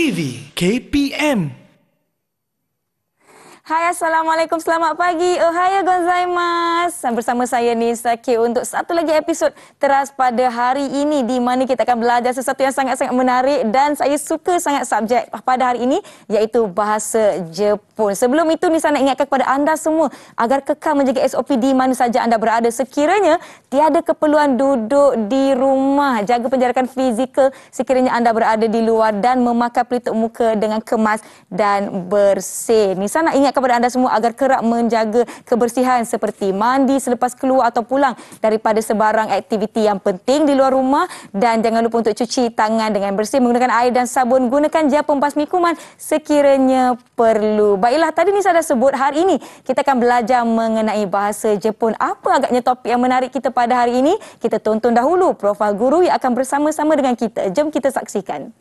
TV KPM. Hai, Assalamualaikum, selamat pagi. Ohayou gozaimasu. Bersama saya Nisa K untuk satu lagi episod teras pada hari ini di mana kita akan belajar sesuatu yang sangat-sangat menarik dan saya suka sangat subjek pada hari ini iaitu bahasa Jepun. Sebelum itu Nisa nak ingatkan kepada anda semua agar kekal menjaga SOP di mana saja anda berada. Sekiranya tiada keperluan duduk di rumah, jaga penjarakan fizikal sekiranya anda berada di luar dan memakai pelitup muka dengan kemas dan bersih. Nisa nak ingatkan kepada anda semua agar kerap menjaga kebersihan seperti mandi selepas keluar atau pulang daripada sebarang aktiviti yang penting di luar rumah dan jangan lupa untuk cuci tangan dengan bersih menggunakan air dan sabun. Gunakan gel pembasmi kuman sekiranya perlu. Baiklah, tadi Nisa dah sebut hari ini kita akan belajar mengenai bahasa Jepun. Apa agaknya topik yang menarik kita pada hari ini? Kita tonton dahulu profil guru yang akan bersama-sama dengan kita. Jom kita saksikan.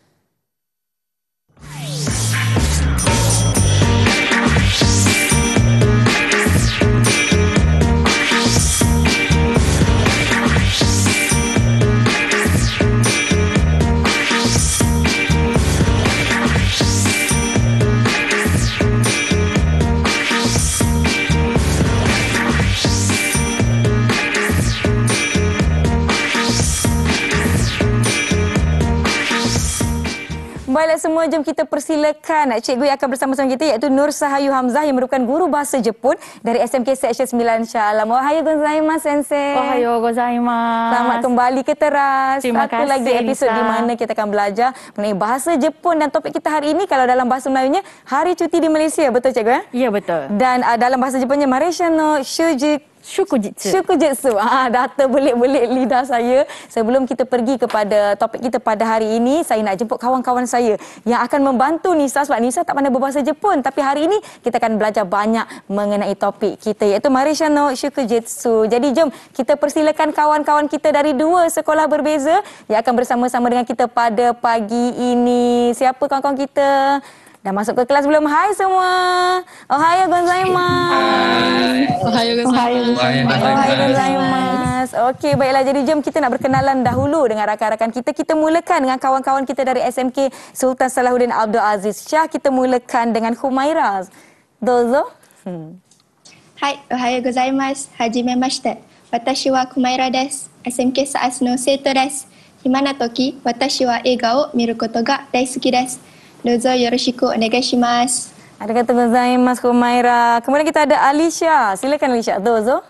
Baiklah semua, jom kita persilakan cikgu yang akan bersama-sama kita iaitu Nur Sahayu Hamzah yang merupakan guru bahasa Jepun dari SMK Seksyen 9 Shah Alam. Ohayou gozaimasu sensei. Ohayou gozaimasu. Selamat kembali ke teras. Terima Satu kasih, lagi episod Nisa. di mana kita akan belajar mengenai bahasa Jepun dan topik kita hari ini kalau dalam bahasa Melayunya Hari Cuti di Malaysia. Betul cikgu? Ya, betul. Dan dalam bahasa Jepunnya Malaysia no Shukujitsu. Dah terbelit-belit lidah saya. Sebelum kita pergi kepada topik kita pada hari ini, saya nak jemput kawan-kawan saya yang akan membantu Nisa sebab Nisa tak pandai berbahasa Jepun. Tapi hari ini kita akan belajar banyak mengenai topik kita iaitu Malaysia no Shukujitsu. Jadi jom kita persilakan kawan-kawan kita dari dua sekolah berbeza yang akan bersama-sama dengan kita pada pagi ini. Siapa kawan-kawan kita? Dah masuk ke kelas belum? Hai semua. Ohayou gozaimasu. Ohayou gozaimasu. Okey, baiklah. Jadi jom kita nak berkenalan dahulu dengan rakan-rakan kita. Kita mulakan dengan kawan-kawan kita dari SMK Sultan Salahuddin Abdul Aziz Shah. Kita mulakan dengan Humaira. Dozo. Hai, ohayou gozaimasu. Hajimemashite. Watashi wa Humaira desu. SMK SAAS no seito desu. Hima na toki, watashi wa eiga o miru koto ga daisuki desu. Dozo yoroshiku onegaishimasu. Arigatou gozaimasu Humaira. Kemudian kita ada Alicia. Silakan Alicia. Dozo.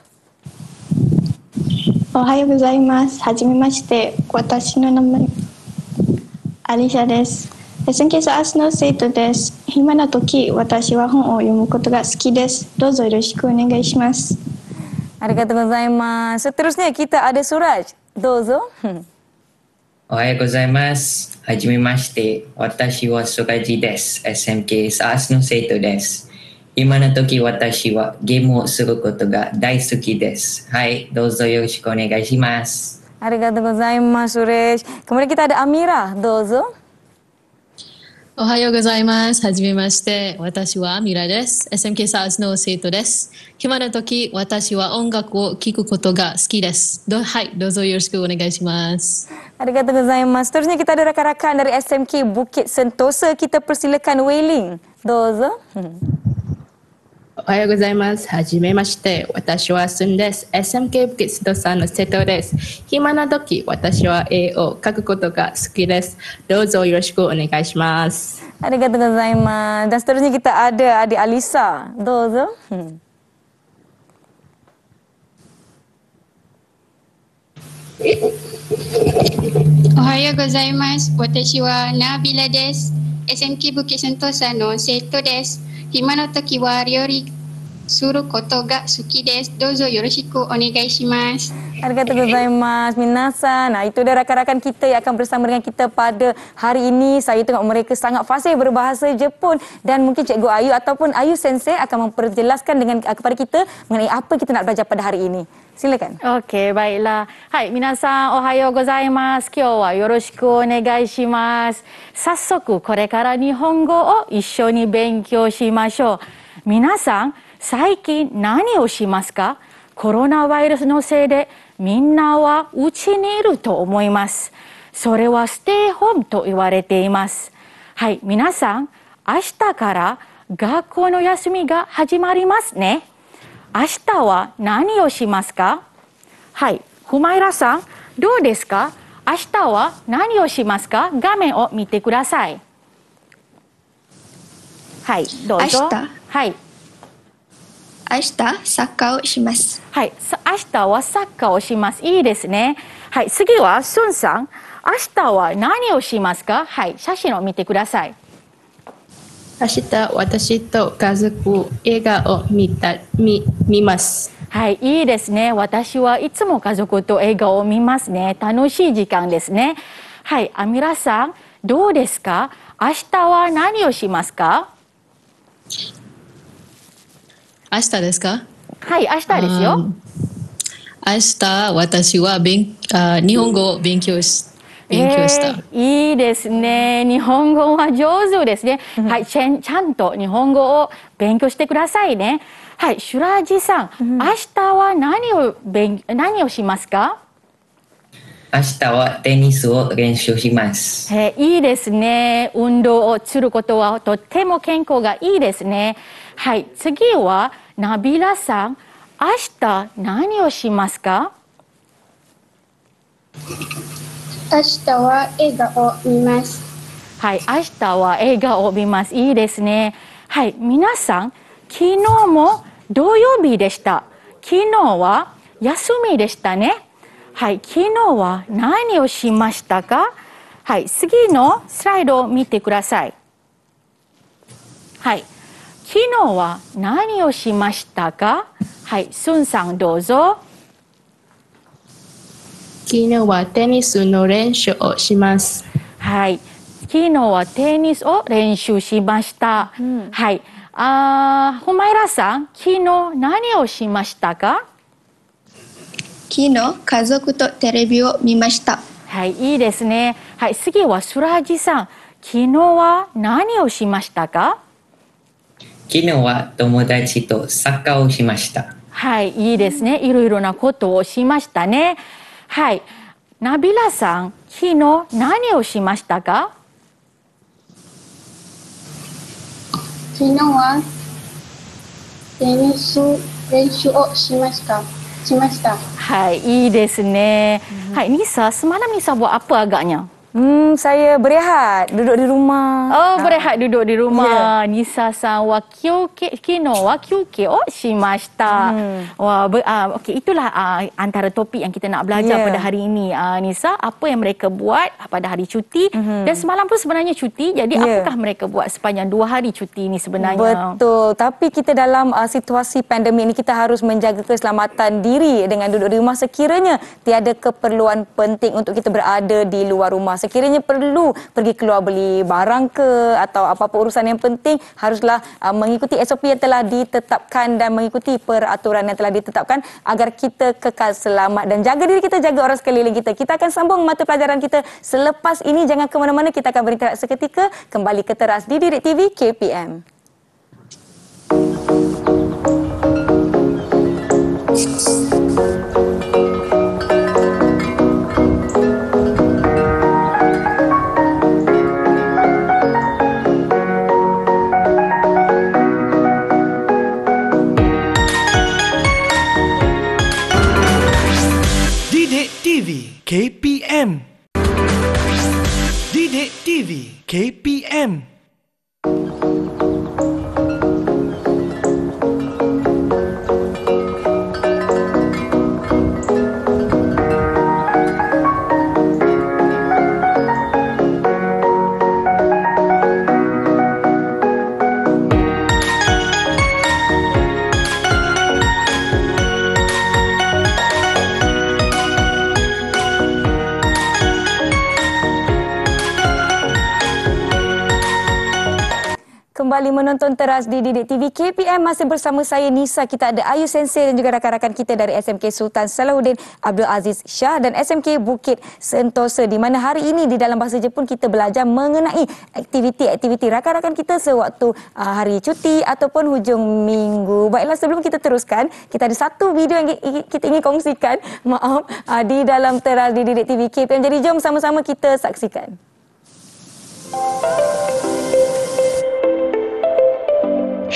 Ohayou gozaimasu. Hajimemashite. Watashi no nama Alicia desu. SMK SAAS no seito desu. Hima na toki, watashi wa hon o yomu koto ga suki desu. Dozo yoroshiku onegaishimasu. Arigatou gozaimasu. Seterusnya kita ada Suraj. Dozo. Ohayou gozaimasu. Hajimemashite. Watashi wa Sokaji desu. SMK SAAS no seito desu. Ima no toki watashi wa gemu o suru koto ga daisuki desu. Hai, dozo yoroshiku onegaishimasu. Arigatou gozaimasu, Suresh. Kemudian kita ada Amira. Dozo. Ohayou gozaimasu. Hajimemashite. Watashi wa Amira desu. SMK SAAS no seito desu. Hima no toki watashi wa ongaku o kiku koto ga suki desu. Hai, dozo yoroshiku onegaishimasu. Arigatou gozaimasu. Seterusnya kita ada rakan-rakan dari SMK Bukit Sentosa. Kita persilakan Wei-Ling. Dozo. Ohayou gozaimasu. Hajimemashite. Watashi wa Sun desu. SMK Bukit Sentosa no seto desu. Hima no toki watashi wa e o kaku koto ga suki desu. Dozo yoroshiku onegaishimasu. Arigatou gozaimasu. Dan seterusnya kita ada adik Alisa. Dozo. Ohayou gozaimasu. Watashi wa Nabila desu. SMK Bukit Sentosa no seito desu. Hima no toki wa ryori suru koto ga suki desu. Dozo yoroshiku onegaishimasu. Arigatou gozaimasu. Minasan. Nah, itu dia rakan-rakan kita yang akan bersama dengan kita pada hari ini. Saya tengok mereka sangat fasih berbahasa Jepun dan mungkin Cikgu Ayu ataupun Ayu Sensei akan memperjelaskan dengan kepada kita mengenai apa kita nak belajar pada hari ini. Silakan. Okey, baiklah. Hai, minasan, ohayou gozaimasu. Kyou wa yoroshiku onegaishimasu. Sassoku, kore kara nihongo o issho ni benkyou shimashou. Minasan, saikin nani o shimasu ka? コロナウイルスのせいでみんなは家にいると思います。それはステイホームと言われています。 はい、皆さん、明日から学校の休みが始まりますね。明日は何をしますか？はい、フマイラさん、どうですか？明日は何をしますか？画面を見てください。はい、どうぞ。 明日はい。 明日サッカーをします。 はい、明日はサッカーをします。いいですね。はい、次はスンさん。明日は何をしますか？はい、写真を見てください。 明日私と家族映画を見ます。 はい、いいですね。私はいつも家族と映画を見ますね。楽しい時間ですね。はい、アミラさん、どうですか？明日は何をしますか？ 明日ですか？ はい、明日ですよ。 明日私は日本語を勉強した。 いいですね。日本語は上手ですね。はい、ちゃんと日本語を勉強してくださいね。はい、シュラージさん、明日は何をしますか？ 明日はテニスを練習します。 いいですね。運動をすることはとっても健康がいいですね。はい、次はナビラさん、明日何をしますか？ 明日は映画を見ます。 はい、明日は映画を見ます。いいですね。はい、皆さん、昨日も土曜日でした。昨日は休みでしたね。はい、昨日は何をしましたか？はい、次のスライドを見てください。はい、昨日は何をしましたか？はい、スンさんどうぞ。 昨日はテニスの練習をします。 はい、昨日はテニスを練習しました。はい、ホマイラさん、昨日何をしましたか？ 昨日家族とテレビを見ました。 はい、いいですね。はい、次はスラージさん、昨日は何をしましたか？ 昨日は友達とサッカーをしました。 はい、いいですね。いろいろなことをしましたね。はい、ナビラさん、昨日何をしましたか？ 昨日はテニス練習をしました。 はい、いいですね。Hai, Nisa, semalam Nisa buat apa agaknya? Saya berehat, duduk di rumah. Oh, berehat duduk di rumah. Nisa-san wa kino wa kyuke o shimashita. Wah, okey, itulah antara topik yang kita nak belajar pada hari ini. Nisa, apa yang mereka buat pada hari cuti dan semalam pun sebenarnya cuti. Jadi apakah mereka buat sepanjang 2 hari cuti ini sebenarnya? Betul. Tapi kita dalam situasi pandemik ini kita harus menjaga keselamatan diri dengan duduk di rumah sekiranya tiada keperluan penting untuk kita berada di luar rumah. Sekiranya perlu pergi keluar beli barang ke atau apa-apa urusan yang penting, haruslah mengikuti SOP yang telah ditetapkan dan mengikuti peraturan yang telah ditetapkan agar kita kekal selamat dan jaga diri kita, jaga orang sekeliling kita. Kita akan sambung mata pelajaran kita selepas ini. Jangan ke mana-mana, kita akan berinteraksi seketika kembali ke teras di Didik TV KPM. KPM. Didik TV KPM. Kembali menonton teras di Didik TV KPM, masih bersama saya Nisa. Kita ada Ayu Sensei dan juga rakan-rakan kita dari SMK Sultan Salahuddin Abdul Aziz Shah dan SMK Bukit Sentosa, di mana hari ini di dalam bahasa Jepun kita belajar mengenai aktiviti-aktiviti rakan-rakan kita sewaktu hari cuti ataupun hujung minggu. Baiklah, sebelum kita teruskan, kita ada satu video yang kita ingin kongsikan, di dalam teras di Didik TV KPM. Jadi jom sama-sama kita saksikan.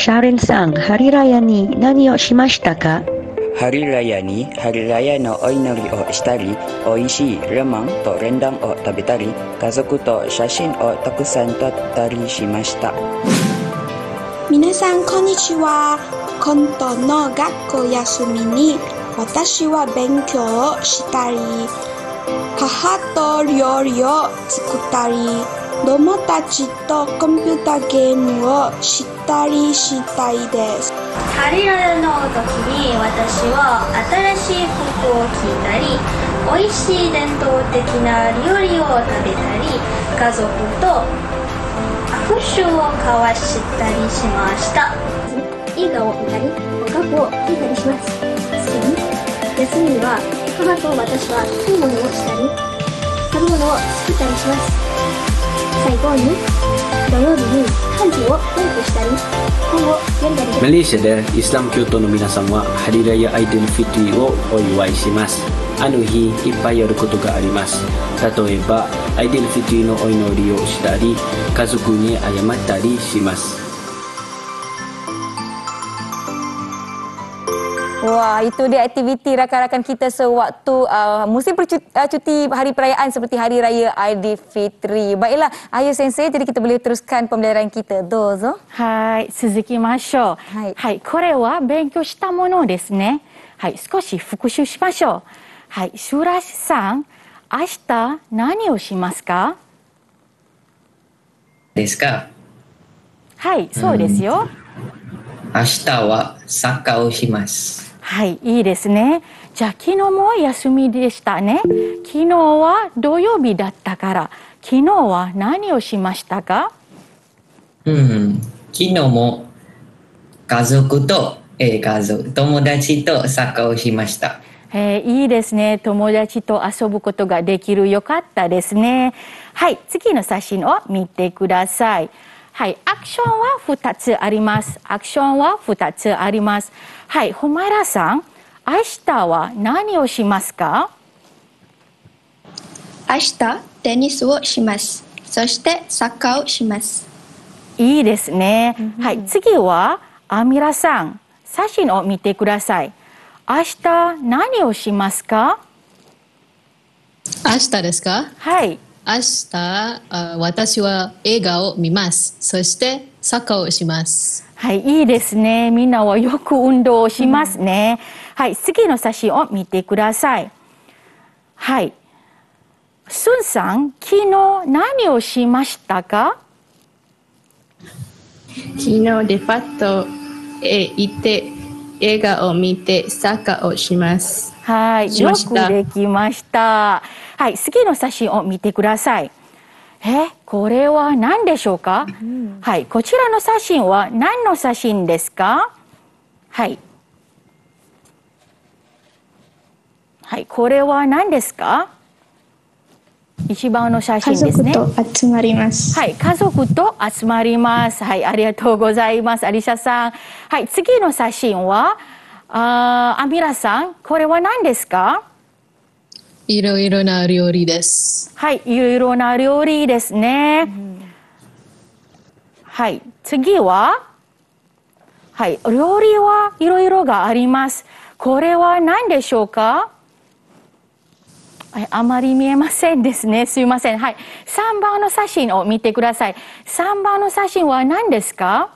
シャーレンさん、ハリラヤに何をしましたか？ ハリラヤにハリラヤのお祈りをしたり、おいしいレモンとレンダンを食べたり、家族と写真をたくさん撮ったりしました。 皆さんこんにちは。今度の学校休みに私は勉強をしたり、母と料理を作ったり、友達とコンピューターゲームをしたりしたいです。 ハリラヤの時に私は新しい服を着たり、おいしい伝統的な料理を食べたり、家族と握手を交わしたりしました。 映画を見たり、音楽を聴いたりします。次に、休みには母と私は買い物をしたり、食べ物を作ったりします。最後に、土曜日に漢字を勉強したり、本を読んだりします。 マレーシアでイスラム教徒の皆さんはハリラヤアイデルフィトリをお祝いします。あの日いっぱいやることがあります。例えばアイデルフィトリのお祈りをしたり、家族に謝ったりします。 Wah, itu dia aktiviti rakan-rakan kita sewaktu musim cuti hari perayaan seperti Hari Raya Aidilfitri. Baiklah, Ayu Sensei, jadi kita boleh teruskan pembelajaran kita. Dozo. はい、続きましょう。はい、これは勉強したものですね。はい、少し復習しましょう。はい、シュラシさん、明日何をしますか？ ですか？ はい、そうですよ。 明日はサッカーをします。 はい、いいですね。じゃあ昨日も休みでしたね。昨日は土曜日だったから、昨日は何をしましたか？ 昨日も家族と友達とサッカーをしました。 いいですね。友達と遊ぶことができる。よかったですね。はい、次の写真を見てください。はい、アクションは2つあります。アクションは2つあります。はい、ホマイラさん、明日は何をしますか？ 明日テニスをします。そしてサッカーをします。 いいですね。はい、次はアミラさん、写真を見てください。明日何をしますか？ 明日ですか？ はい。 明日、私は映画を見ます。そしてサッカーをします。 はい、いいですね。みんなはよく運動をしますね。はい、次の写真を見てください。はい。スンさん、昨日何をしましたか？ 昨日デパートへ行って映画を見てサッカーをします。 はい、よくできました。はい、次の写真を見てください。これは何でしょうか？はい、こちらの写真は何の写真ですか？はい。はい、これは何ですか？一番の写真ですね。 家族と集まります。 はい、家族と集まります。はい、ありがとうございます。アリシャさん。はい、次の写真はアミラさん、これは何ですか？ いろいろな料理です。 はい、いろいろな料理ですね。はい、次は、はい、料理はいろいろがあります。これは何でしょうか？あまり見えませんですね。すいません。はい、3番の写真を見てください。3番の写真は何ですか？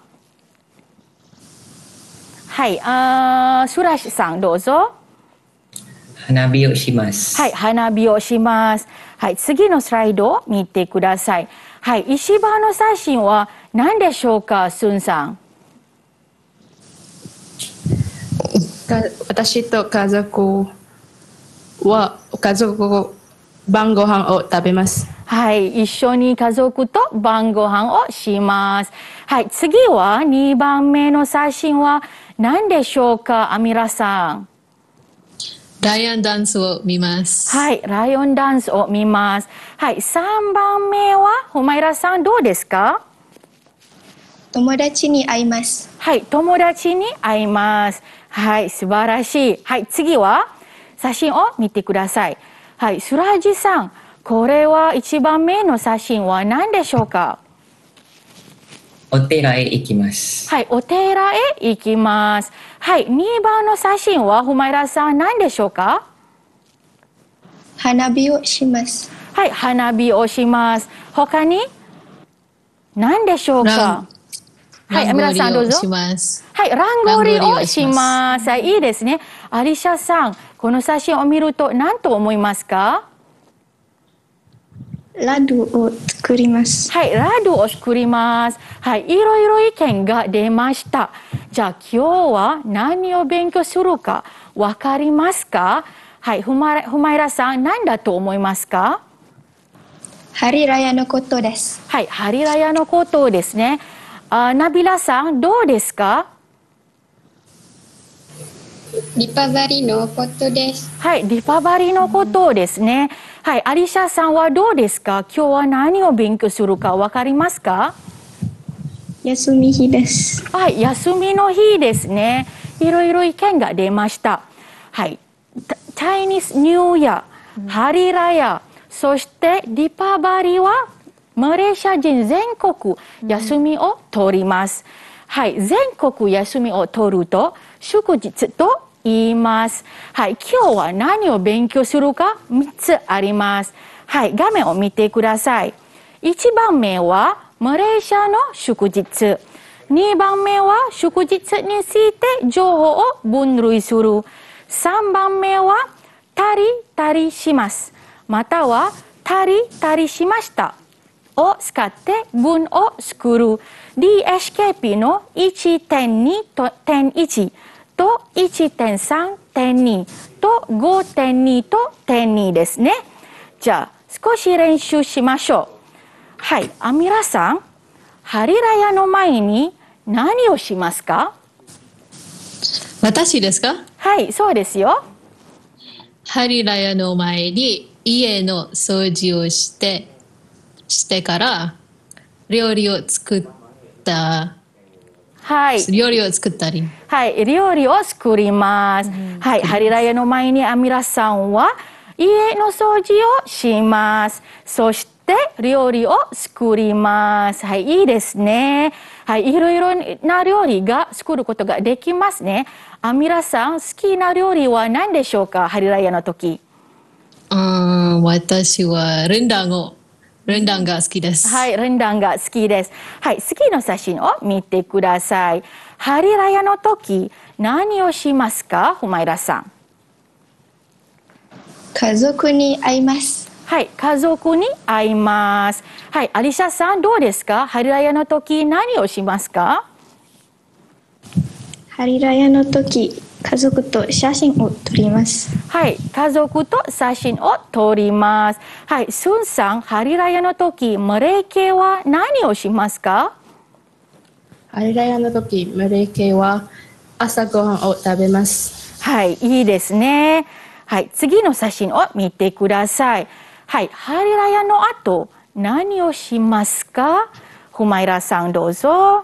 はい、スラシさんどうぞ。 花火をします。 はい、花火をします。はい、次のスライドを見てください。はい、一番の写真は何でしょうか、スンさん。 私と家族晩ご飯を食べます。 はい、一緒に家族と晩ご飯をします。はい、次は2番目の写真は何でしょうか、アミラさん。 ライオンダンスを見ます。 はい、ライオンダンスを見ます。はい、3番目はホマイラさんどうですか？ 友達に会います。 はい、友達に会います。はい、素晴らしい。はい、次は写真を見てください。はい、スラジさん、これは1番目の写真は何でしょうか？ お寺へ行きます。 はい、お寺へ行きます。はい、2番の写真はフマイラさん何でしょうか？ 花火をします。 はい、花火をします。他に何でしょうか？はい、アミラさんどうぞ。はい、ランゴリをします。はい、いいですね。アリシャさん、この写真を見ると何と思いますか？ ラドを作ります。 はい、ラドを作ります。はい、いろいろ意見が出ました。じゃあ今日は何を勉強するかわかりますか？はい、フマイラさん、何だと思いますか？ ハリラヤのことです。 はい、ハリラヤのことですね。ナビラさん、どうですか？ リパバリのことです。 はい、リパバリのことですね。はい、アリシャさんはどうですか？今日は何を勉強するかわかりますか？ 休み日です。 はい、休みの日ですね。いろいろ意見が出ました。はい、チャイニーズニューイヤー、ハリラヤ、そしてリパバリはマレーシア人全国休みを取ります。はい、全国休みを取ると祝日と言います。はい、今日は何を勉強するか3つあります。はい、画面を見てください。1番目はマレーシアの祝日。2番目は祝日について情報を分類する。3番目はたりたりします。またはたりたりしましたを使って文を作る。DHKP の 1.2.1 と 1.3.2 と 5.2 と 1.2 ですね。じゃあ少し練習しましょう。はい、アミラさん、ハリラヤの前に何をしますか？ 私ですか？ はい、そうですよ。 ハリラヤの前に家の掃除をしてから料理を作ったはい、 料理を作ったり、 はい、料理を作ります。はい、ハリラヤの前にアミラさんは家の掃除をします。そして料理を作ります。はい、いいですね。はい、いろいろな料理が作ることができますね。アミラさん、好きな料理は何でしょうか？ハリラヤの時。 私はレンダンが好きです。 はい、レンダンが好きです。はい、次の写真を見てください。ハリラヤの時、何をしますか？フマイラさん。 家族に会います。 はい、家族に会います。はい、アリシャさんどうですか？ハリラヤの時何をしますか？ ハリラヤの時、家族と写真を撮ります。 はい、家族と写真を撮ります。はい、スンさん、ハリラヤの時、マレー系は何をしますか？ ハリラヤの時、マレー系は朝ごはんを食べます。 はい、いいですね。はい、次の写真を見てください。はい、ハリラヤの後、何をしますか？フマイラさんどうぞ。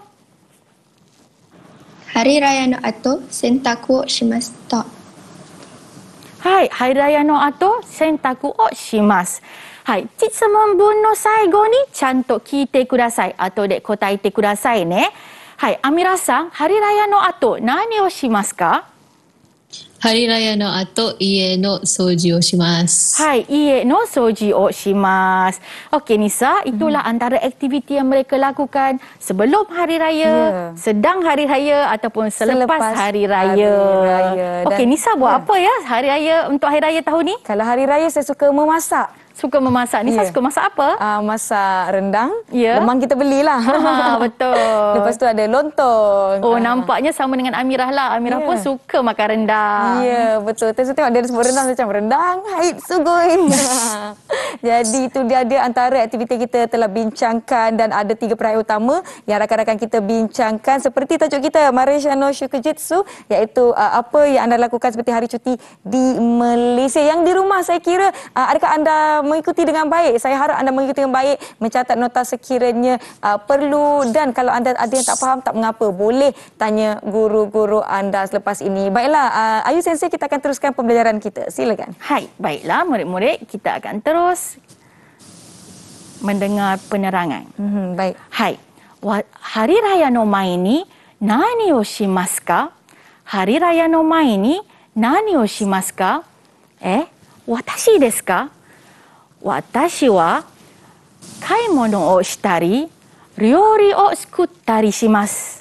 ハリラヤの後、洗濯をしました。 はい、ハリラヤの後、洗濯をします。はい、質問文の最後にちゃんと聞いてください。後で答えてくださいね。はい、アミラさん、ハリラヤの後、何をしますか？ ハリラヤの後、家の掃除をします。 はい, ia no soji o shimas. Okey Nisa, itulah antara aktiviti yang mereka lakukan sebelum hari raya, sedang hari raya ataupun selepas hari raya. Okey Nisa buat apa ya hari raya untuk hari raya tahun ni? Kalau hari raya saya suka memasak. Suka memasak. Nisa suka masak apa? Masak rendang. Memang kita belilah. Betul. Lepas tu ada lontong. Oh, nampaknya sama dengan Amirah lah. Amirah pun suka makan rendang. Ya, betul. Saya tengok dia sebut rendang macam rendang, haid sugoi. Jadi itu dia antara aktiviti kita telah bincangkan dan ada 3 perayaan utama yang rakan-rakan kita bincangkan seperti tajuk kita Malaysia no Shukujitsu, iaitu apa yang anda lakukan seperti hari cuti di Malaysia. Yang di rumah saya kira adakah anda mengikuti dengan baik? Saya harap anda mengikuti dengan baik, mencatat nota sekiranya perlu, dan kalau anda ada yang tak faham tak mengapa, boleh tanya guru-guru anda selepas ini. Baiklah, Ayu Sensei, kita akan teruskan pembelajaran kita. Silakan. Hai, baiklah murid-murid, kita akan terus mendengar penerangan. Baik. Hai. hari raya no mae ni nani o shimasu ka? Hari raya no mae ni nani o shimasu ka? Watashi desu ka? Watashi wa kaimono o shitari, ryori o sukuttari shimasu.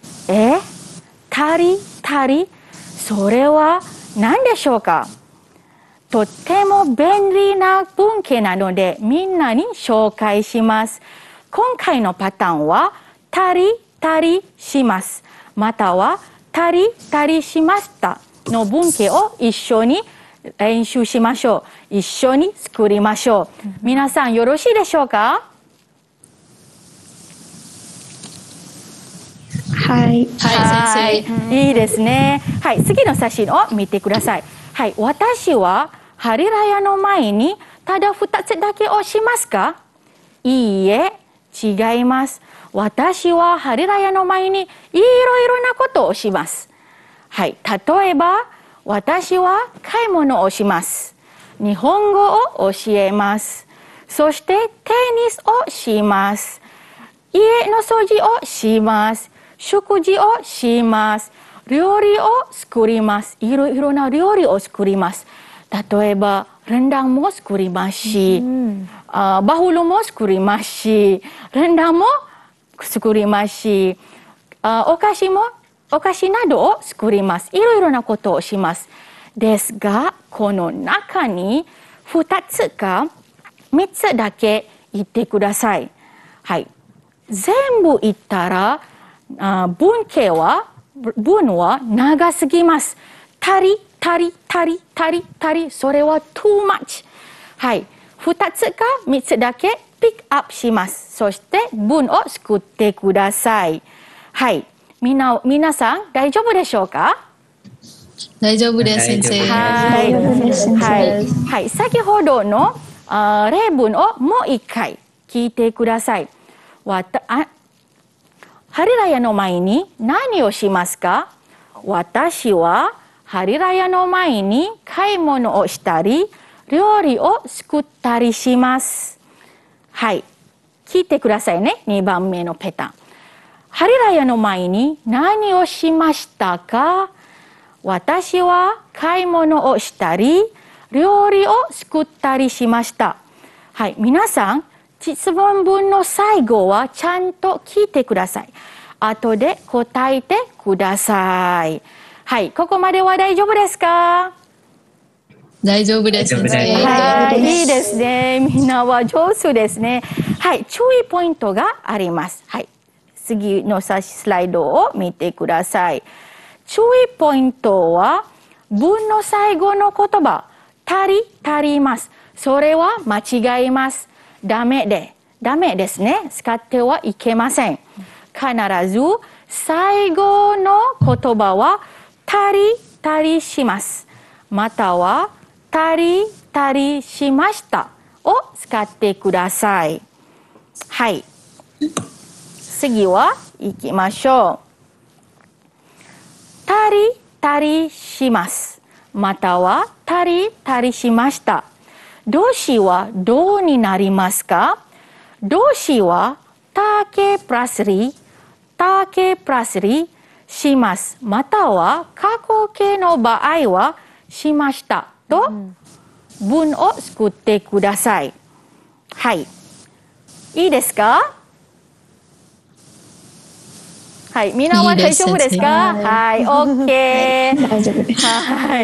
Tari, それは何でしょうか？とっても便利な文型なのでみんなに紹介します。今回のパターンはたりします。またはたりしましたの文型を一緒に練習しましょう。一緒に作りましょう。皆さんよろしいでしょうか？ はい。 先生。 いいですね。はい、次の写真を見てください。はい、私はハリラヤの前にただ2つだけをしますか？いいえ、違います。私はハリラヤの前にいろいろなことをします。はい、例えば私は買い物をします。日本語を教えます。そしてテニスをします。家の掃除をします。食事をします。料理を作ります。いろいろな料理を作ります。例えば、rendangも作りますし、バフルも作りますし、rendangも作りますし、お菓子などを作ります。いろいろなことをします。ですが、この中に2つか3つだけ言ってください。はい。全部言ったら、文は長すぎます。たり、それは too much。はい。2つか3つだけピックアップします。そして文を作ってください。はい。皆さん大丈夫でしょうか？ 大丈夫です、先生。 はい。先ほどの例文をもう一回聞いてください。ハリラヤの前に何をしますか？私はハリラヤの前に買い物をしたり、料理を作ったりします。はい。聞いてくださいね。2番目のペタン。ハリラヤの前に何をしましたか？私は買い物をしたり、料理を作ったりしました。はい。皆さん、質問文の最後はちゃんと聞いてください。後で答えてください。はい、ここまでは大丈夫ですか？ 大丈夫です、先生。 はい、いいですね。みんなは上手ですね。はい、注意ポイントがあります。はい、次のスライドを見てください。注意ポイントは、文の最後の言葉、足ります。それは間違います。ダメですね。使ってはいけません。必ず最後の言葉はたりします。またはたりしましたを使ってください。はい。次は行きましょう。たりします。またはたりしました。動詞はどうになりますか？動詞はたけプラスりします。または過去形の場合はしましたと文を作ってください。はい。いいですか？はい。みんなは大丈夫ですか？はい。OK。 大丈夫です。 はい。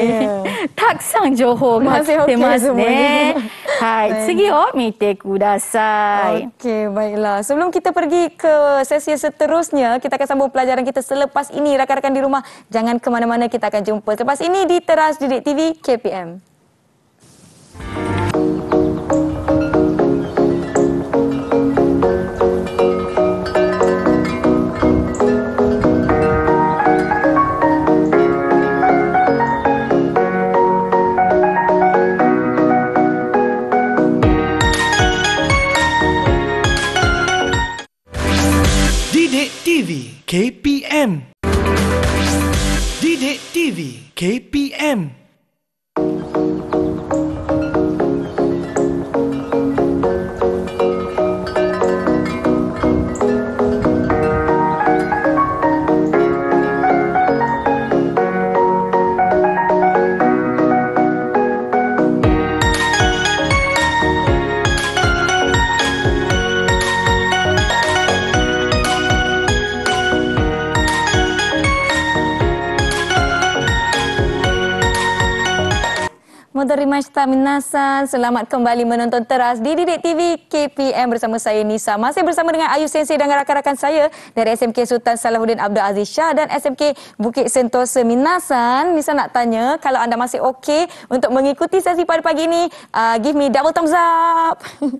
たくさん情報が来てますね。はい。次を見てください。 Okey, baiklah. Sebelum kita pergi ke sesi seterusnya, kita akan sambung pelajaran kita selepas ini. Rakan-rakan di rumah, jangan ke mana-mana, kita akan jumpa selepas ini di Teras Didik TV KPM. TV KPM. Didik TV KPM. gozaimashita minasan. Selamat kembali menonton teras di Didik TV KPM bersama saya Nisa. Masih bersama dengan Ayu Sensei dan rakan-rakan saya dari SMK Sultan Salahuddin Abdul Aziz Shah dan SMK Bukit Sentosa. Minasan, Nisa nak tanya, kalau anda masih okey untuk mengikuti sesi pada pagi ini, give me double thumbs up.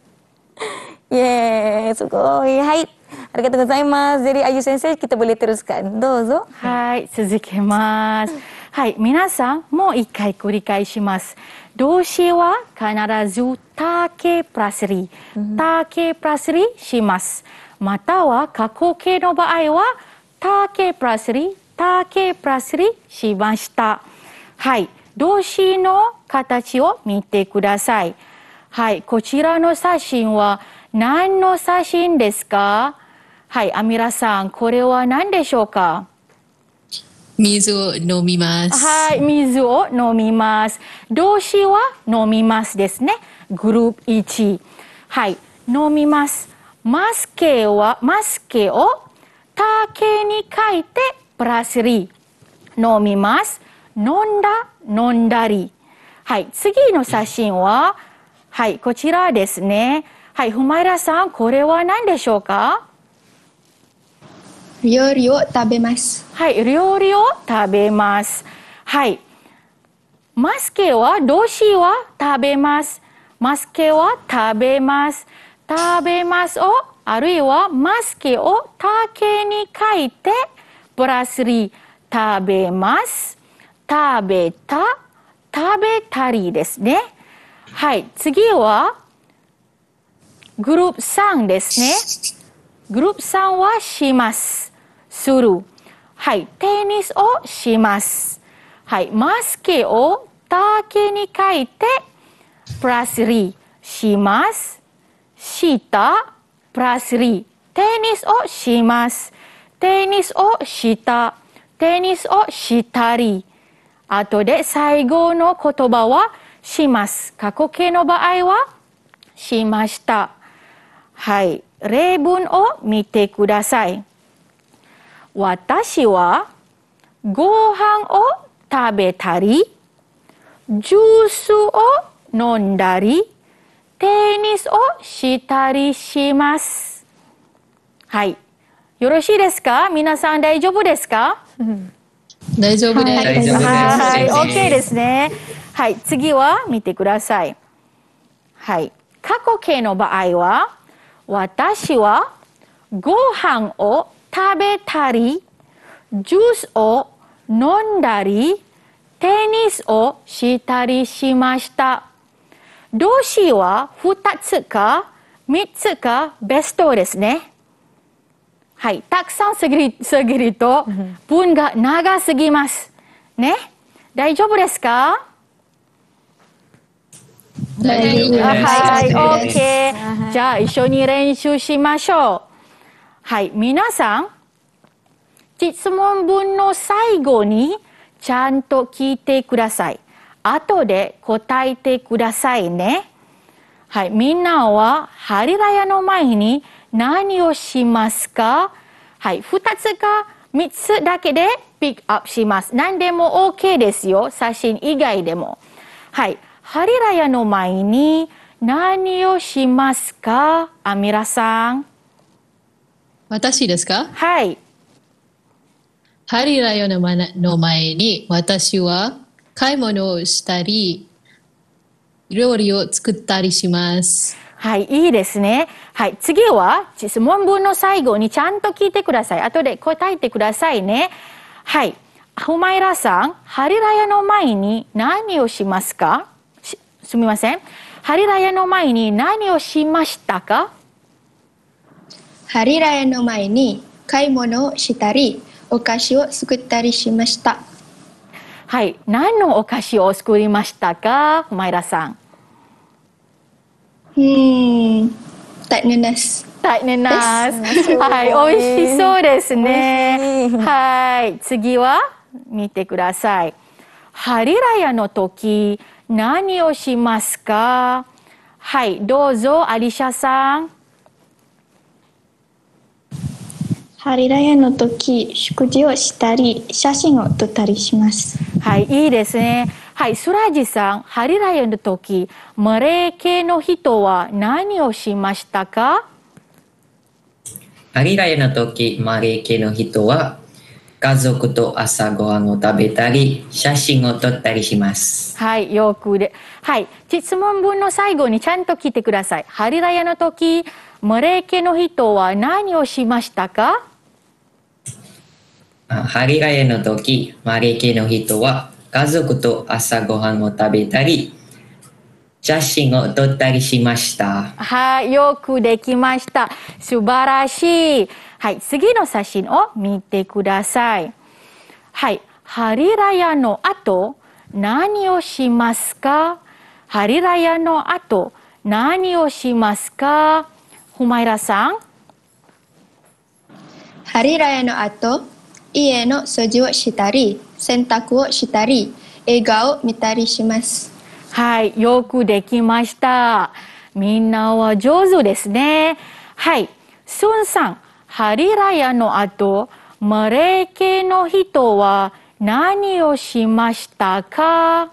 Yeah, sugoi. Hai. Arigatou gozaimasu. Jadi Ayu Sensei, kita boleh teruskan. Dozo. Hai, suzukimasu. はい、皆さん、もう一回繰り返します。動詞は必ずtakeプラスリ、takeプラスリします。または過去形の場合はtakeプラスリ、takeプラスリしました。はい、動詞の形を見てください。はい、こちらの写真は何の写真ですか？はい、アミラさん、これは何でしょうか？ 水を飲みます。 はい、水を飲みます。動詞は飲みますですね。グループ1。はい、飲みます。マスケを竹に書いてプラスリ。飲みます。飲んだ、飲んだり。はい、次の写真は、はい、こちらですね。はい、フマイラさん、これは何でしょうか？ 料理を食べます。 はい、料理を食べます。はい。マスケは動詞は食べます。マスケは食べます。食べますを、あるいはマスケを竹に書いてプラスリ、食べます。食べた、食べたりですね。はい、次はグループ3ですね。グループ3はします。する。はい、テニスをします。はい、マスケを竹に書いてプラスリします。した、プラスリ。テニスをします。テニスをした。テニスをしたり。あとで最後の言葉はします。過去形の場合はしました。はい、例文を見てください。私はご飯を食べたり、ジュースを飲んだり、テニスをしたりします。はい。よろしいですか？皆さん大丈夫ですか？ 大丈夫です。 はい、OK ですね。はい、次は見てください。はい。過去形の場合は、私はご飯を食べたり、ジュースを飲んだり、テニスをしたりしました。動詞は2つか3つかベストですね。はい、たくさんすぎると文が長すぎます。ね、大丈夫ですか？ 大丈夫です。 はい、OK。じゃあ一緒に練習しましょう。はい、皆さん、質問文の最後にちゃんと聞いてください。後で答えてくださいね。はい、みんなはハリラヤの前に何をしますか？はい、2つか3つだけでピックアップします。何でも OK ですよ。写真以外でも。はい、ハリラヤの前に何をしますか？アミラさん。 私ですか？ はい。 ハリラヤの前に私は買い物をしたり、料理を作ったりします。 はい、いいですね。はい、次は質問文の最後にちゃんと聞いてください。後で答えてくださいね。はい、フマイラさん、ハリラヤの前に何をしますか？すみません。ハリラヤの前に何をしましたか？ ハリラヤの前に買い物をしたり、お菓子を作ったりしました。 はい、何のお菓子を作りましたか？フマイラさん。 タイネナス。 タイネナス。はい、美味しそうですね。はい、次は見てください。ハリラヤの時、何をしますか？はい、どうぞ、アリシャさん。 ハリラヤの時、食事をしたり、写真を撮ったりします。 はい、いいですね。 はい、Suraji-san、hari rayaの時、merekaの人は何をしましたか？ hari raya の時、mereka の人は家族と朝ごはんを食べたり、写真を撮ったりします。 はい、よくで。はい、質問文の最後にちゃんと聞いてください。hari raya の時、mereka の人は何をしましたか ？hari raya の時、mereka の人は家族と朝ごはんを食べたり、写真を撮ったりしました。 はい、よくできました。素晴らしい。はい、次の写真を見てください。はい、hari raya の後、何をしますか？hari raya の後、何をしますか？フマイラさん。 hari raya の後、家の掃除をしたり、洗濯をしたり、映画を見たりします。 はい、よくできました。みんなは上手ですね。はい、スンさん、hari raya の後、mereka の人は何をしましたか？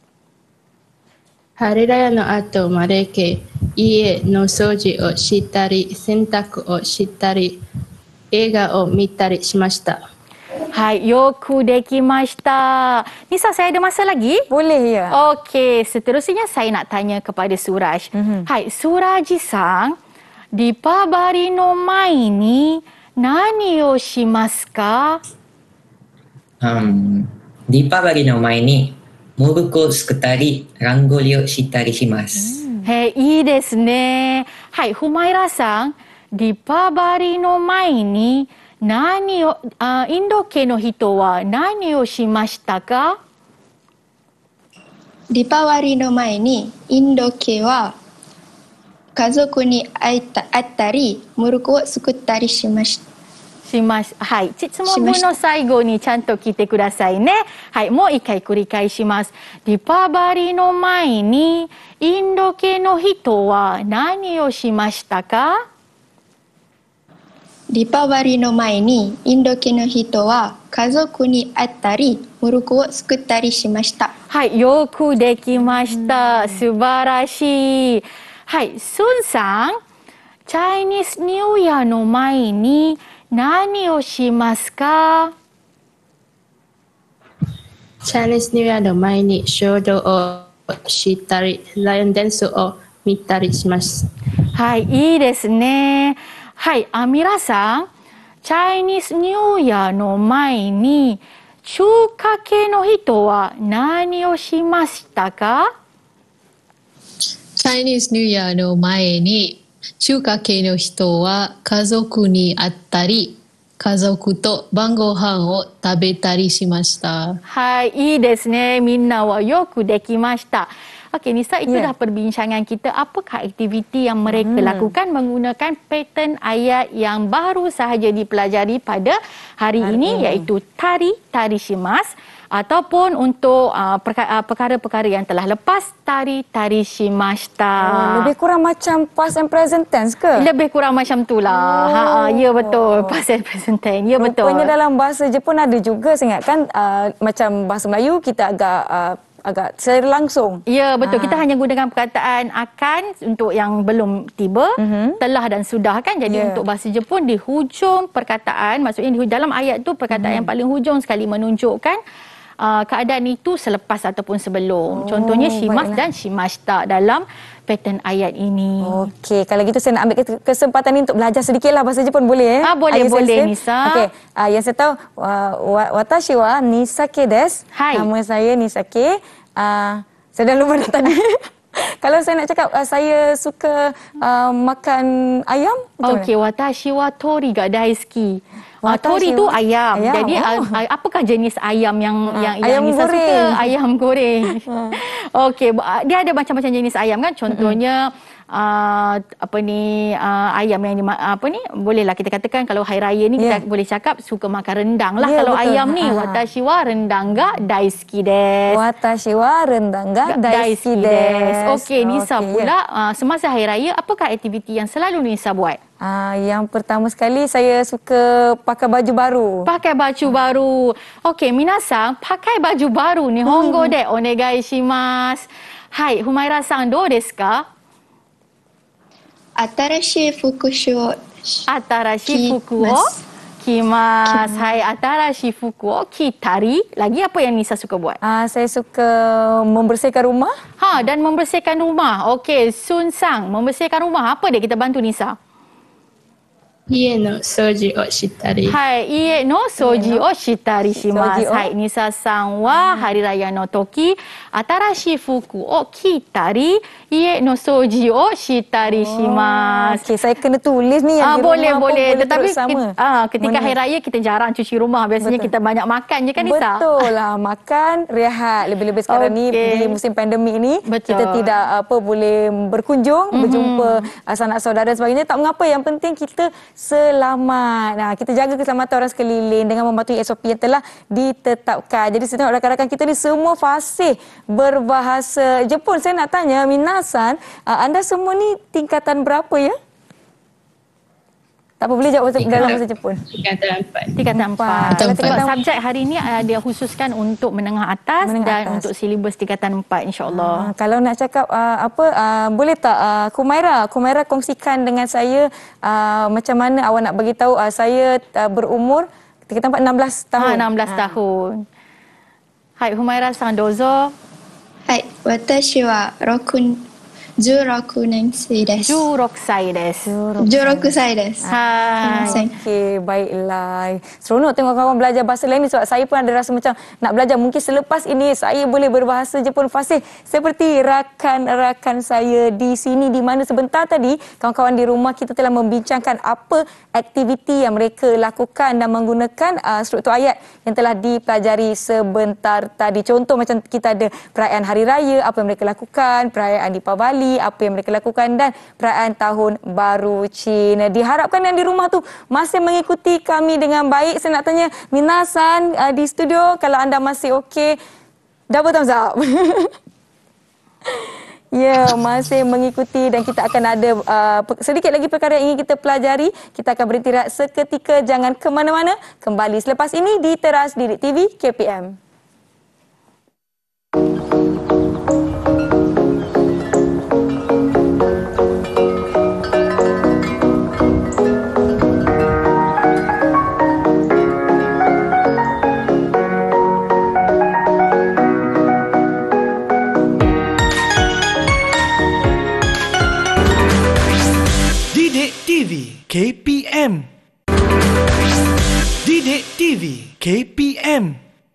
hari raya の後、mereka家の掃除をしたり、洗濯をしたり、映画を見たりしました。 Hai, yoku dekimashita. Nisa, saya ada masa lagi? Boleh ya. Okey, seterusnya saya nak tanya kepada Suraj. Hai, Suraji-san, Dipabari no mai ni nani o shimasu ka? Dipabari no mai ni moruko sukuttaり、rangoliをしたりします。 いいですね。はい、Humairaさん、Dipabari no mai ni何をインド系の人は何をしましたか？ ディパワリの前にインド系は家族に会ったり、ムルクを作ったりしました。 はい、質問文の最後にちゃんと聞いてくださいね。はい、もう一回繰り返します。ディパバリの前にインド系の人は何をしましたか？ ディパワリの前にインド系の人は家族に会ったり、ムルクを作ったりしました。 はい、よくできました。素晴らしい。はい、スンさん、チャイニーズニューイヤーの前に何をしますか？ チャイニーズニューイヤーの前に衝動をしたり、ライオンダンスを見たりします。 はい、いいですね。はい、アミラさん、チャイニーズニューイヤーの前に中華系の人は何をしましたか？ チャイニーズニューイヤーの前に中華系の人は家族に会ったり、家族と晩ご飯を食べたりしました。 はい、いいですね。みんなはよくできました。Okey, Nisa, itu dah perbincangan kita. Apakah aktiviti yang mereka lakukan menggunakan pattern ayat yang baru sahaja dipelajari pada hari ini, iaitu tari shimas, ataupun untuk perkara-perkara yang telah lepas, tari shimashita. Lebih kurang macam past and present tense ke? Lebih kurang macam itulah. Ya, betul. Past and present tense. Ya, betul. Rupanya dalam bahasa Jepun ada juga, saya ingatkan macam bahasa Melayu kita agak secara langsung. Ya, betul. Kita hanya gunakan perkataan akan untuk yang belum tiba, telah dan sudah kan. Jadi untuk bahasa Jepun di hujung perkataan, maksudnya di dalam ayat tu perkataan yang paling hujung sekali menunjukkan keadaan itu selepas ataupun sebelum. Contohnya shimas dan shimashita dalam pattern ayat ini. Okey, kalau gitu saya nak ambil kesempatan ini untuk belajar sedikitlah bahasa Jepun, boleh? Boleh, Nisa. Okey, yang saya tahu watashi wa Nisake desu. Nama saya Nisake. Saya dah lupa dah tadi. Kalau saya nak cakap saya suka makan ayam. Okey, watashi wa tori ga daisuki. Tori itu ayam. Jadi apakah jenis ayam yang Nisa goreng. Suka? Ayam goreng. Okey, dia ada macam-macam jenis ayam kan. Contohnya ayam yang bolehlah kita katakan kalau hari raya ni kita boleh cakap suka makan rendang lah. Kalau betul. ayam ni watashi wa rendang ga daisuki desu. Watashi wa rendang ga daisuki desu. Okey, Nisa pula semasa hari raya apakah aktiviti yang selalu Nisa buat? Yang pertama sekali saya suka pakai baju baru. Pakai baju baru. Okey, minasan pakai baju baru ni Nihongo de onegai shimasu. Hai, Humaira-san, do desu ka? Atarashi fuku wo kimasu. Hai, atarashi fuku wo kitari. Lagi apa yang Nisa suka buat? Saya suka membersihkan rumah. Dan membersihkan rumah. Okey, Sun-san, membersihkan rumah. Apa dia kita bantu Nisa? Ie no soji o shitari. Hai, ie no soji o shitari shimasu. Hai, Nisa-san wa hari raya no toki atarashi fuku o kitari, ie no soji o shitari shimasu. Okey, saya kena tulis ni yang di boleh, rumah boleh. Tetapi ketika hari raya kita jarang cuci rumah. Biasanya kita banyak makan je kan Nisa? Betul lah, makan, rehat. Lebih-lebih sekarang ni di musim pandemik ni, kita tidak boleh berkunjung, berjumpa sanak saudara dan sebagainya. Tak mengapa, yang penting kita selamat. Kita jaga keselamatan orang sekeliling dengan mematuhi SOP yang telah ditetapkan. Jadi saya tengok rakan-rakan kita ni semua fasih berbahasa Jepun. Saya nak tanya, minasan, anda semua ni tingkatan berapa ya? Tak apa, boleh jawab dalam bahasa Jepun. Tingkatan 4. Sebab subjek hari ini dia khususkan untuk menengah atas dan untuk silibus tingkatan 4 insya-Allah. Kalau nak cakap boleh tak Kumaira kongsikan dengan saya macam mana awak nak bagi tahu saya berumur tingkatan 4 16 tahun. 16 tahun. Hai, Humaira-san dozo. Hai, watashi wa 16年生です。 16歳です。 16歳です。 Okey, baiklah. Seronok tengok kawan belajar bahasa lain ni sebab saya pun ada rasa macam nak belajar. Mungkin selepas ini saya boleh berbahasa Jepun fasih seperti rakan-rakan saya di sini, di mana sebentar tadi kawan-kawan di rumah kita telah membincangkan apa aktiviti yang mereka lakukan dan menggunakan struktur ayat yang telah dipelajari sebentar tadi. Contoh macam kita ada perayaan Hari Raya, apa yang mereka lakukan, perayaan Deepavali, apa yang mereka lakukan dan perayaan Tahun Baru Cina. Diharapkan yang di rumah tu masih mengikuti kami dengan baik. Saya nak tanya minasan di studio, kalau anda masih okey, double thumbs up. Ya, masih mengikuti dan kita akan ada sedikit lagi perkara yang ingin kita pelajari. Kita akan berhenti seketika, jangan ke mana-mana. Kembali selepas ini di Teras Didik TV KPM. KPM. Didik TV KPM.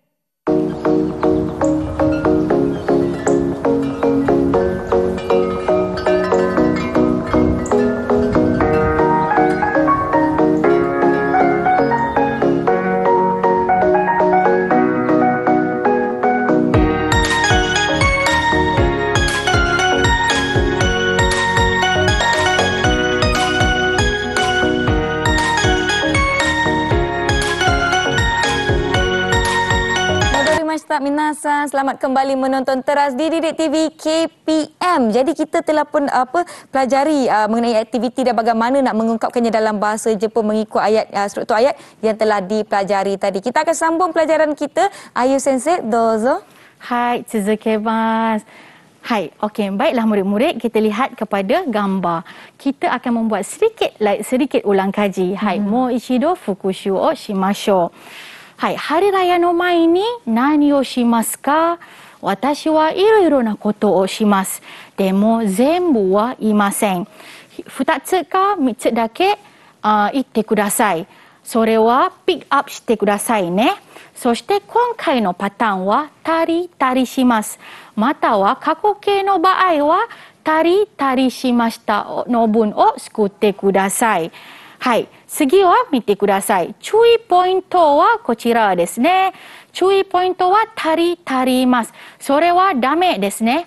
Minasan, selamat kembali menonton Teras di Didik TV KPM. Jadi kita telah pun pelajari mengenai aktiviti dan bagaimana nak mengungkapkannya dalam bahasa Jepun mengikut ayat struktur ayat yang telah dipelajari tadi. Kita akan sambung pelajaran kita. Ayu Sensei, dozo. Hai, tsuzukebasu. Hai, okey, baiklah murid-murid, kita lihat kepada gambar. Kita akan membuat sedikit ulang kaji. Hai, mo ichido fukushu o shimashou. Hai, hari raya no mai ni nani o shimasu ka? Watashi wa iroiro na koto o shimasu. Demo zenbu wa imasen. Futatsu ka mitsu dake itte kudasai. Sore wa pick up shite kudasai ne. Soshite konkai no patan wa tari shimasu. Mata wa kako kei no baai wa tari shimashita no bun o sukutte kudasai. Hai, segi wa mite kudasai. Chui pointo wa kochira desu ne. Chui pointo wa tarimasu. Sore wa dame desu ne.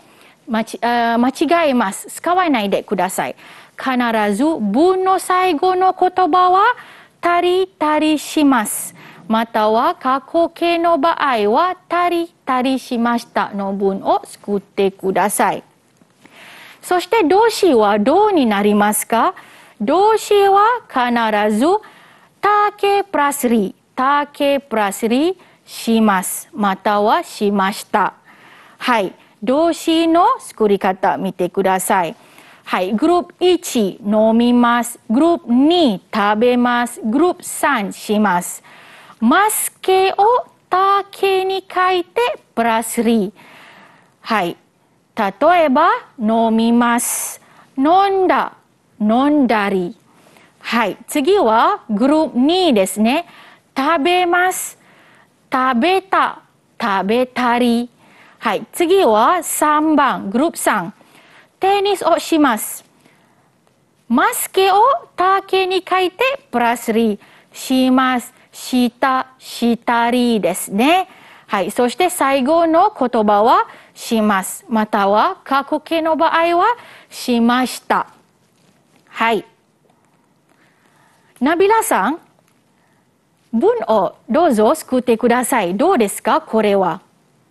間違えます。使わないでください。必ず文の最後の言葉はたりたりします。または過去形の場合はたりたりしましたの文を作ってください。そして動詞はどうになりますか？動詞は必ずたけプラスり、たけプラスりします。またはしました。はい。動詞の作り方見てください。はい。グループ1飲みます。グループ2食べます。グループ3します。ますけをたけに書いてプラスり。はい。例えば飲みます。飲んだ。飲んだり。はい。次はグループ2ですね。食べます。食べた。食べたり。はい。次は3番。グループ3。テニスをします。ますけをたけに書いてプラスり。します。した。したりですね。はい。そして最後の言葉はします。または過去形の場合はしました。はい。ナビラさん、文をどうぞ作ってください。どうですか、これは。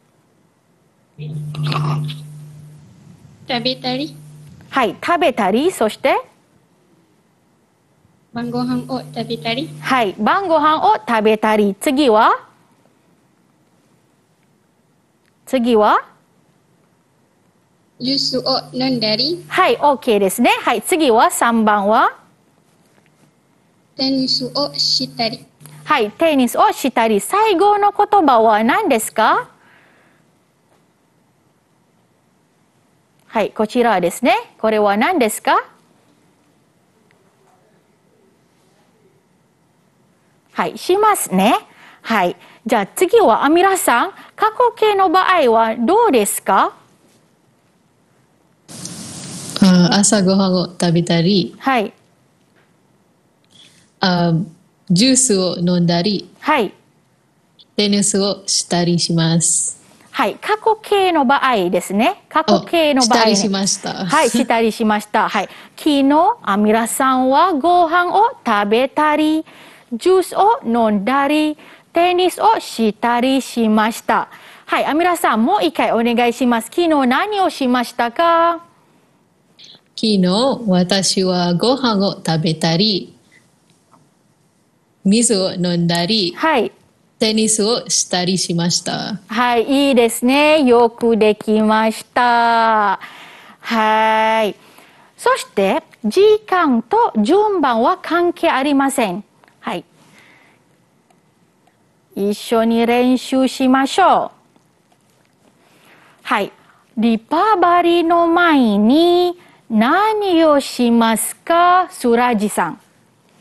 食べたり。 はい、食べたり、そして晩ご飯を食べたり。 はい、晩ご飯を食べたり。次はジュースを飲んだり。 はい、OK ですね。はい、次は3番はテニスをしたり。 はい、テニスをしたり。最後の言葉は何ですか？はい、こちらですね。これは何ですか？はい、しますね。はい。じゃあ次はアミラさん、過去形の場合はどうですか？ 朝ごはんを食べたり。 はい。 ジュースを飲んだり。 はい。 テニスをしたりします。 はい、過去形の場合ですね。過去形の場合、ね。 したりしました。 はい、したりしました。はい。昨日、アミラさんはご飯を食べたり、ジュースを飲んだり、テニスをしたりしました。はい、アミラさん、もう一回お願いします。昨日何をしましたか？ 昨日、私はご飯を食べたり、水を飲んだり、 はい。 テニスをしたりしました。 はい、いいですね。よくできました。はい。そして、時間と順番は関係ありません。はい。一緒に練習しましょう。はい。リパバリの前に何をしますか、スラジさん。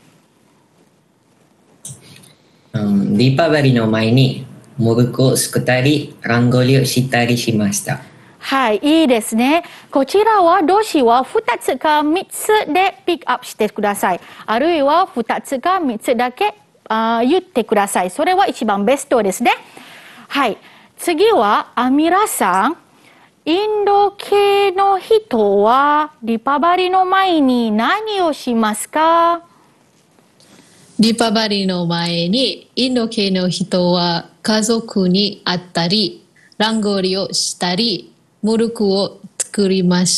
リパバリの前にモルクを作ったり、ランゴリをしたりしました。 はい、いいですね。こちらは動詞は2つか3つでピックアップしてください。あるいは2つか3つだけ言ってください。それは一番ベストですね。はい。次はアミラさん。インド系の人はリパバリの前に何をしますか？ リパバリの前にインド系の人は家族に会ったり、ランゴリをしたり、モルクを作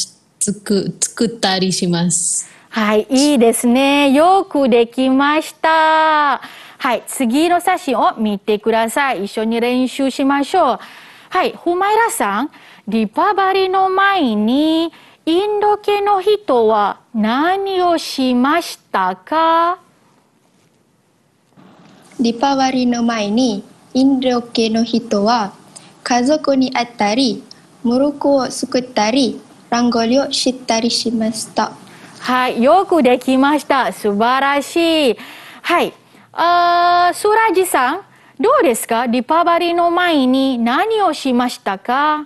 ったりします。 はい、いいですね。よくできました。はい、次の写真を見てください。一緒に練習しましょう。はい、フマイラさん、リパバリの前にインド系の人は何をしましたか？ リパバリの前にインド系の人は家族に会ったり、モルクを作ったり、ランゴリをしたりしました。 はい、よくできました。素晴らしい。はい、スラジさん、どうですか？リパバリの前に何をしましたか？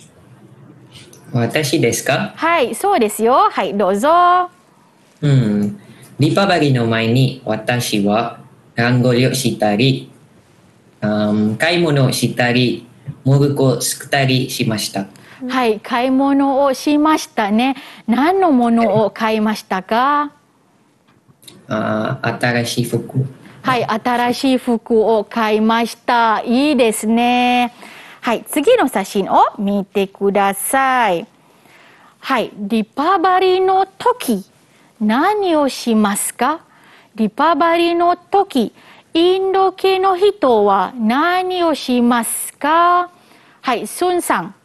私ですか？ はい、そうですよ。はい、どうぞ。 リパバリの前に私はランゴリをしたり、買い物をしたり、モルクを作ったりしました。 はい、買い物をしましたね。何のものを買いましたか？ 新しい服。 はい、新しい服を買いました。いいですね。はい、次の写真を見てください。はい、リパバリの時、何をしますか？リパバリの時、インド系の人は何をしますか？はい、スンさん。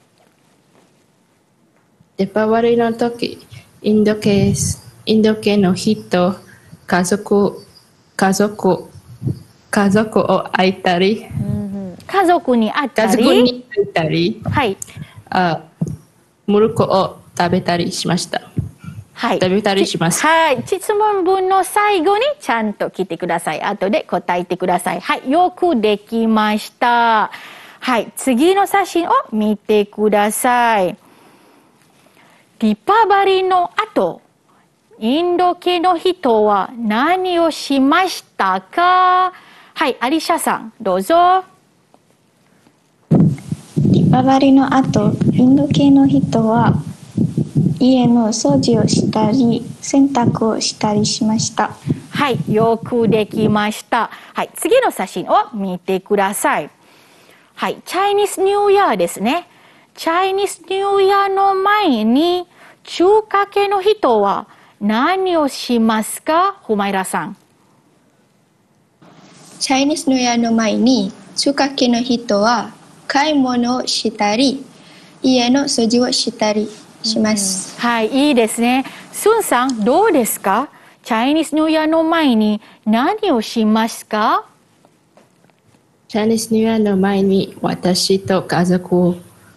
リパバリの時、インド系の人、家族を会いたり、 家族に会ったり、はい、 ムルコを食べたりしました。 はい、 食べたりします。 はい、質問文の最後にちゃんと聞いてください。後で答えてください。はい、よくできました。はい、次の写真を見てください。リパバリの後、インド系の人は何をしましたか？はい、アリシャさん、どうぞ。 リパバリの後、インド系の人は家の掃除をしたり、洗濯をしたりしました。 はい、よくできました。はい、次の写真を見てください。はい、チャイニーズニューイヤーですね。チャイニーズニューイヤーの前に中華系の人は何をしますか？ホマイラさん。 チャイニーズニューイヤーの前に中華系の人は買い物をしたり、家の掃除をしたりします。 はい、いいですね。スンさん、どうですか？チャイニーズニューイヤーの前に何をしますか？ チャイニーズニューイヤーの前に私と家族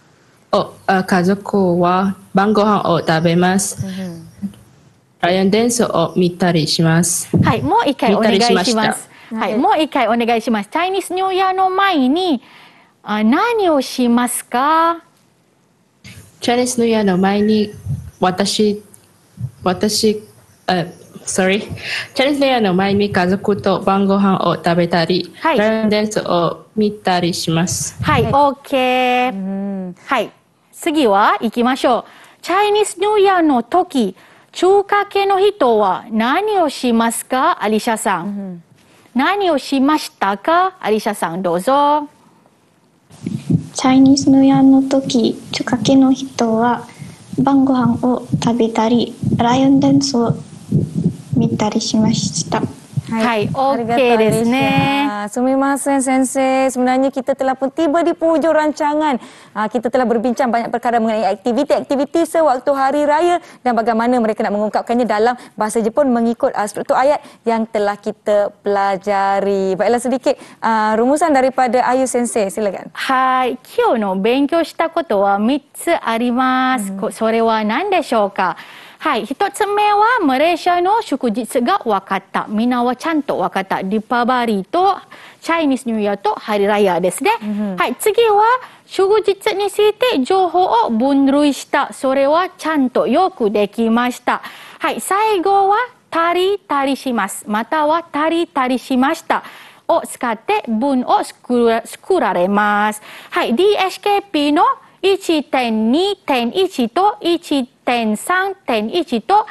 は晩ご飯を食べます。ライオンダンスを見たりします。 はい、もう一回お願いします。はい、もう一回お願いします。チャイニーズニューイヤーの前に何をしますか？ チャイニーズニューイヤーの前にチャイニーズニューイヤーの前に家族と晩ご飯を食べたり、ライオンダンスを見たりします。 はい、OK。はい、次は行きましょう。チャイニーズニューイヤーの時、中華系の人は何をしますか？アリシャさん。何をしましたか？アリシャさん、どうぞ。 チャイニーズニューイヤーの時、中華系の人は晩ご飯を食べたり、ライオンダンスを見たりしました。 はい、okeyですね。 Sumimasen Sensei. Sebenarnya kita telah pun tiba di penghujung rancangan. Kita telah berbincang banyak perkara mengenai aktiviti-aktiviti sewaktu hari raya dan bagaimana mereka nak mengungkapkannya dalam bahasa Jepun mengikut struktur ayat yang telah kita pelajari. Baiklah sedikit rumusan daripada Ayu Sensei. Silakan. はい、今日の勉強したことは3つあります。それは何でしょうか？はい、一つ目はマレーシアの祝日が分かった。みんなはちゃんと分かった。ディパバリーとチャイニーズニューイヤーとハリライヤーですね。はい、次は祝日について情報を分類した。それはちゃんとよくできました。はい、最後はたりたりします。またはたりたりしました。を使って文を作られます。はい、DHKP の 1.2.1 と 1.3.1 と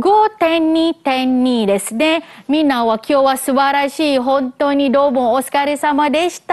5.2.2 ですね。みんなは今日は素晴らしい。本当にどうもお疲れ様でした。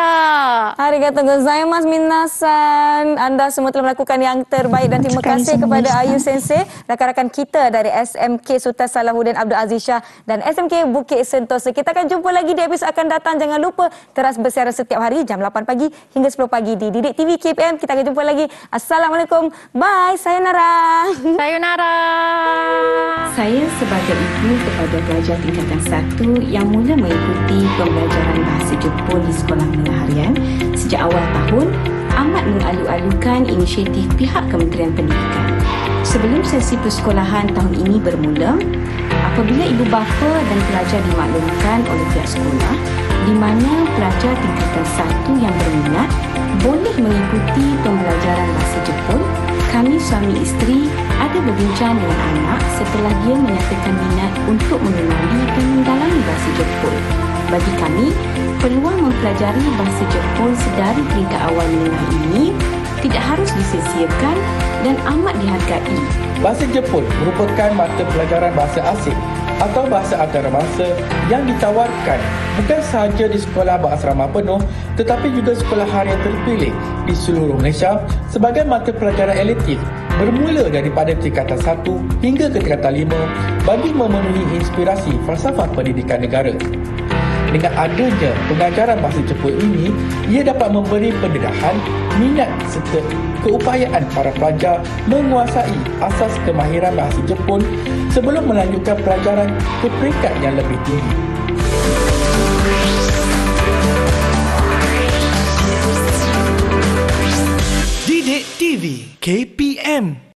Arigatou gozaimasu minasan. Anda semua telah melakukan yang terbaik dan terima kasih kepada Ayu Sensei, rakan-rakan kita dari SMK Sultan Salahuddin Abdul Aziz Shah dan SMK Bukit Sentosa. Kita akan jumpa lagi di episod akan datang. Jangan lupa teras bersiaran setiap hari jam 8 pagi hingga 10 pagi di Didik TV KPM. Kita akan jumpa lagi. Assalamualaikum. Bye. Sayonara. Sayonara. Saya sebagai ibu kepada pelajar tingkatan 1 yang mula mengikuti pembelajaran bahasa Jepun di sekolah menengah harian sejak awal tahun amat mengalu-alukan inisiatif pihak Kementerian Pendidikan. Sebelum sesi persekolahan tahun ini bermula, apabila ibu bapa dan pelajar dimaklumkan oleh pihak sekolah di mana pelajar tingkatan 1 yang berminat boleh mengikuti pembelajaran bahasa Jepun, kami suami isteri ada berbincang dengan anak setelah dia menyatakan minat untuk mengenali dan mendalami bahasa Jepun. Bagi kami, peluang mempelajari bahasa Jepun sedari peringkat awal menengah ini tidak harus disia-siakan dan amat dihargai. Bahasa Jepun merupakan mata pelajaran bahasa asing atau bahasa antarabangsa yang ditawarkan bukan sahaja di sekolah berasrama penuh tetapi juga sekolah harian terpilih di seluruh Malaysia sebagai mata pelajaran elektif bermula daripada tingkatan 1 hingga ke tingkatan 5 bagi memenuhi inspirasi falsafah pendidikan negara. Dengan adanya pengajaran bahasa Jepun ini, ia dapat memberi pendedahan, minat serta keupayaan para pelajar menguasai asas kemahiran bahasa Jepun sebelum melanjutkan pelajaran ke peringkat yang lebih tinggi. Didik TV KPM